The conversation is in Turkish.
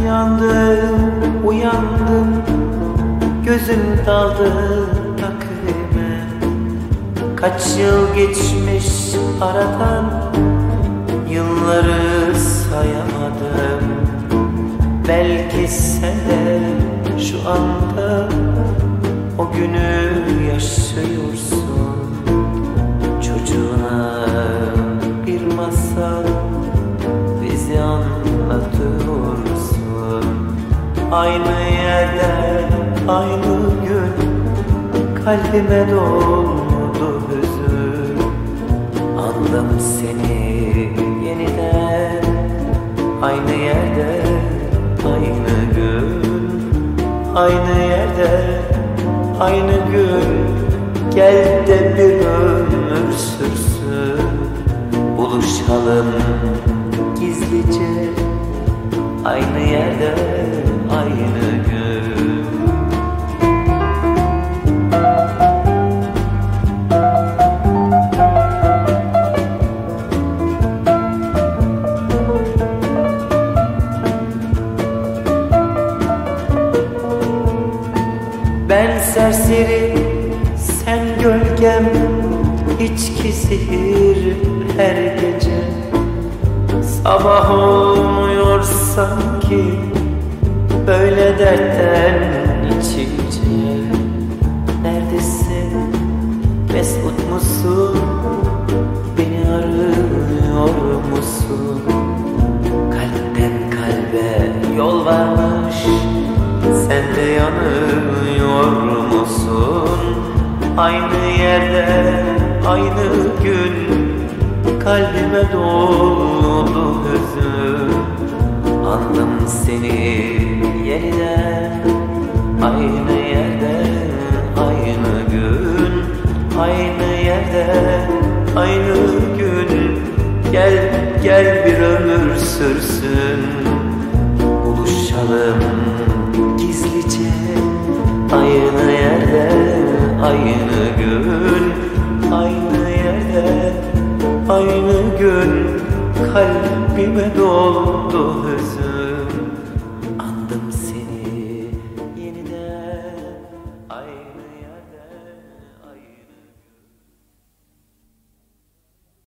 Uyandım, gözüm daldı takvime. Kaç yıl geçmiş aradan, yılları sayamadım. Belki sen de şu anda o günü yaşıyorsun. Çocuğuna bir masal bizi anlatıyorsun. Aynı yerde, aynı gün kalbime doldu hüzün. Andım seni yeniden, aynı yerde, aynı gün. Aynı yerde, aynı gün. Gel de bir ömür sürsün. Buluşalım gizlice, aynı yerde, aynı gün. Ben serseri, sen gölgem, içki zehir her gece. Sabah olmuyor sanki böyle dertten içince. Neredesin, mesut musun, beni arıyor musun? Kalpten kalbe yol varmış, sen de yanıyor musun? Aynı yerde, aynı gün kalbime doldu hüzün. Andım seni yeniden, aynı yerde, aynı gün. Aynı yerde, aynı gün. Gel, gel bir ömür sürsün. Buluşalım gizlice, aynı yerde, aynı gün. Aynı yerde, aynı gün. Kalbime doldu hüzün.